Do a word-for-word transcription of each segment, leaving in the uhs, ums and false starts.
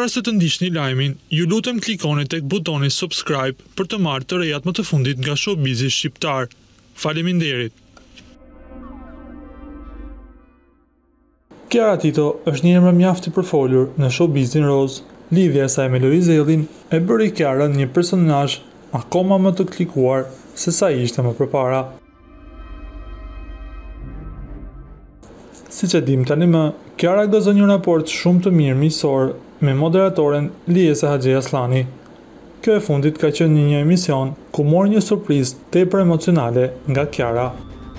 Para se të ndiqni lajmin, ju lutem klikoni tek butoni subscribe për të marrë të rejat më të fundit nga showbizi shqiptar. Faleminderit. Kiara Tito është një emër mjaft i përfolur në showbizin roz. Lidhja e saj me Lorizellin e bëri Kiarën një personazh akoma më të klikuar se sa ishte më përpara. Siç e dim tani më, Kiara gëzon një raport shumë të mirë miqësor me moderatoren Liesa Haxhi Aslani. Kjo e fundit ka qenë një emision ku mori një surprizë tepër emocionale nga Kiara.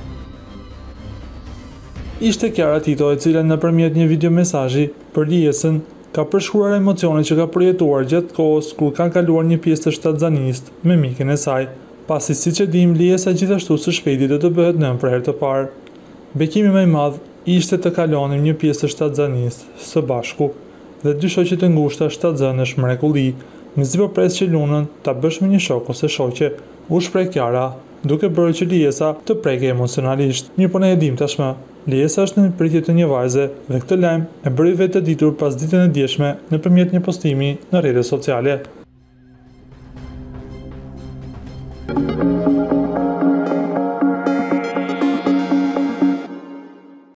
Ishte Kiara Tito e cila nëpërmjet një video mesazhi për Liesën ka përshkruar emocionet që ka përjetuar gjatë kohës kur ka kaluar një pjesë të shtatzanisë me mikën e saj, pasi siç e dim Liesa gjithashtu së shpejti do të bëhet nën për herë të parë. Bekimi më i madh ishte të kalonim një pjesë të shtatzanisë së bashku dhe dy shoqet e ngushta shtatzan është mrekulli, mezi po pres që lunën ta bësh me një shok ose shoqe, u shpreh Kiara, duke bërë që Liesa të prekej emocionalisht. Mirë po ne e dim tashmë, Liesa është në pritje të një vajze dhe këtë lajm e bëri vetë të ditur pas ditën e djeshme nëpërmjet një postimi në rrjetet sociale.